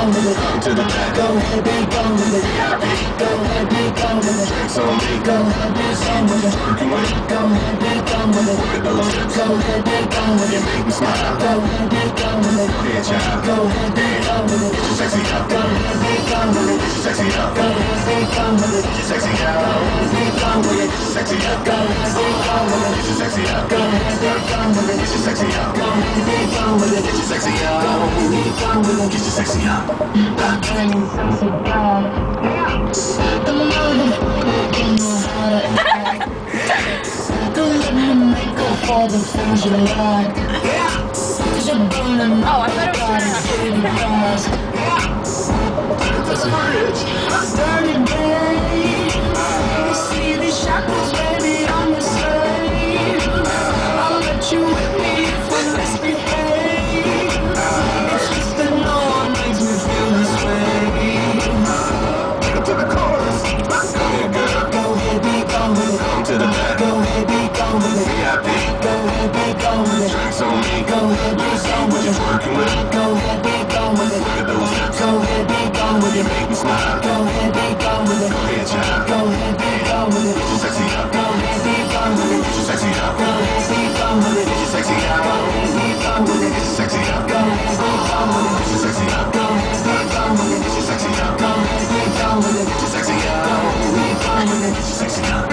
with it. To the back. Go ahead, be gone with it. Go ahead, be gone with it. Drinks on me. Go ahead, be gone with it. Working with it. Go ahead, be gone with it. Work those hips. Go ahead, be gone with it. Make me smile. Go ahead, be gone with it. Yeah, child. Go ahead, be gone with it. Get your sexy out. Go ahead, be gone with it. Get your sexy out. Go ahead, be gone with it. Get your sexy out. Go ahead, be gone with it. Get your sexy out. Go ahead, be gone with it. Get your sexy out. Go ahead, be gone with it. Get your sexy out. Go ahead, be gone with it. Get your sexy out. Go ahead, be gone with it. Get your sexy out. I'm feeling sexy down. The morning, you know how to act. Don't let me make up for the things you like. Cause you're burning up your body pretty fast. That's a bridge. Dirty babe. You see these shackles, baby, I'm your slave. I'll let you with me if we misbehave. It's just that no one makes me feel this way. Take it to the chorus. Yeah, girl. Go ahead, be gone with it. Come to the back. Go ahead, be gone with it. VIP. Go ahead, be gone with it. Drinks on me. Go ahead, be gone with it. Working with it. Go ahead, be gone with it. Look at those hips. Go ahead, be gone with it. Make me smile. Go ahead, be gone with it. Go ahead, child. Go ahead, be gone with it. Get your sexy out. Go ahead, be gone with it. Get your sexy out. Go ahead, be gone with it. Get your sexy out. Go ahead, be gone with it. Get your sexy out. Go ahead, be gone with it. Get your sexy out. Go ahead, be gone with it. Get your sexy out. Go ahead, be gone with it. Get your sexy out. Go ahead, be gone with it. Get your sexy out.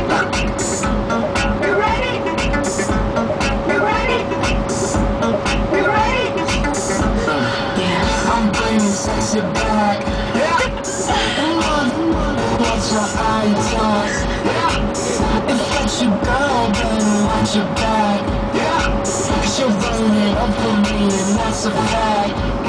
You ready? You ready? You ready? Yeah, I'm bringing sexy back. Yeah. What's your eye toss? Yeah. If that's your girl, then watch your back. Yeah. Cause you're burning up for me, and that's a fact.